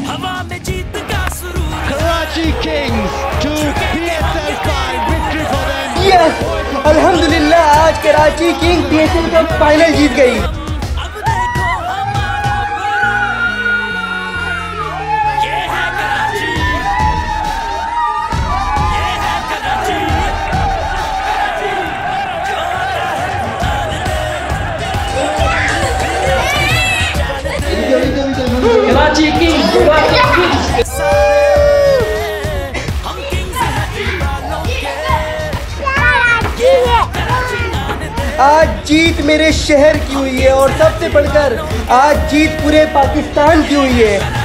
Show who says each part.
Speaker 1: Karachi Kings to PSL 5 victory for them.
Speaker 2: Yes, अल्हम्दुलिल्लाह आज Karachi king PSL का final जीत गई। कराची किंग आज जीत मेरे शहर की हुई है और सबसे बढ़कर आज जीत पूरे पाकिस्तान की हुई है।